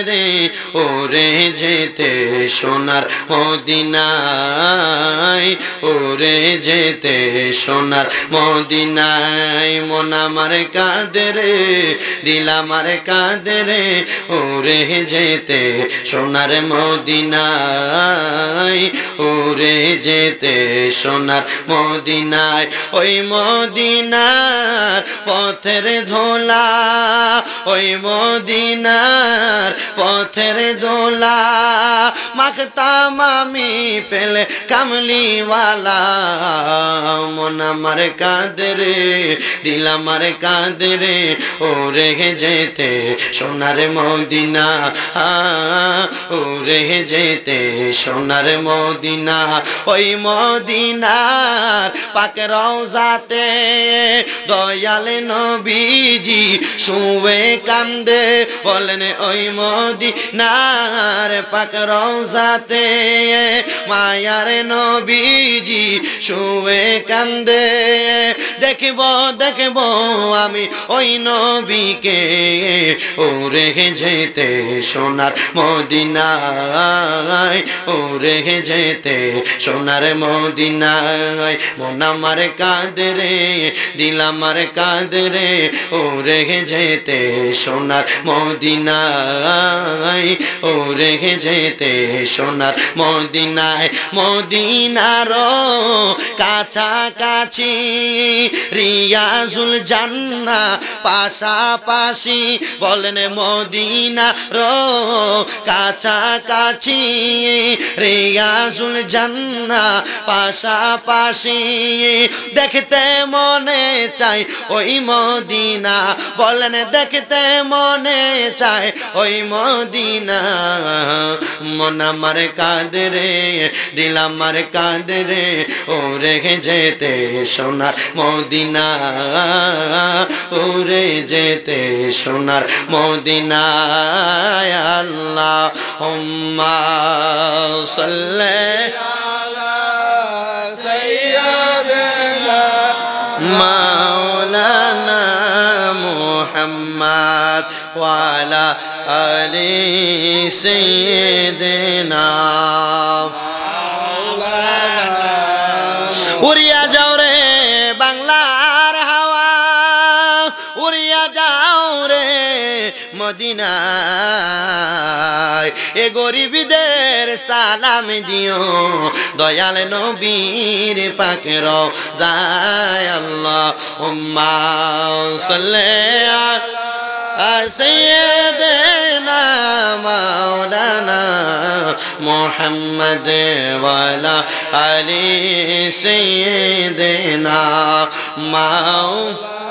রে ওরে যেতে সোনার মদিনায় ওরে যেতে সোনার মদিনায় মন আমার কাঁদে রে দিল আমার কাঁদে রে ওরে যেতে সোনার মদিনায় ওরে যেতে সোনার মদিনায় ওই মদিনার পথের ধোলা ওই মদিনার পথের দোলা মাখতাম আমি পেলে কামলিওয়ালা মন আমার কাঁদে রে দিল আমার কাঁদে রে ওরে যেতে সোনার মদিনা ওরে যেতে সোনার মদিনা ওই মদিনার পাক রওজাতে দয়াল নবীজি শুয়ে কান্দে বলেন ওই মদিনার পাক রওজাতে মায়ার নবীজি শুয়ে কান্দে দেখব দেখব আমি ওই নবীকে ওরে যেতে সোনার মদিনায় ওরে যেতে সোনার মদিনায় মন আমার কাঁদে রে দিল আমার কাঁদে রে ওরে যেতে সোনার মদিনায় ওরে যেতে সোনার মদিনায় মদিনার কাছাকাছি রিয়াজুল জান্নাহ পাশাপাশি বলেন মদিনার কাছাকাছি রিয়াজুল জান্নাহ পাশাপাশি দেখতে মনে চাই ওই মদিনা বলেন দেখতে মনে চাই ওই মদিনা মন আমার কাঁদে রে দিল আমার কাঁদে রে ওরে যেতে সোনার মদিনা ওরে যেতে সোনার মদিনা আল্লাহুম্মা সাল্লি আলা সাইয়্যিদিনা মাওলানা মুহাম্মদ ওয়া আলা আলি সাইয়্যিদিনা মাওলানা উড়িয়া যাও রে বাংলার হাওয়া উড়িয়া যাও রে মদিনায় এ গরিবদের সালাম দিও দয়াল নবীর পাক রওজায় আল্লাহুম্মা সাল্লি আলা সাইয়্যিদিনা মাওলানা মুহাম্মদ ওয়া আলা আলি সাইয়্যিদিনা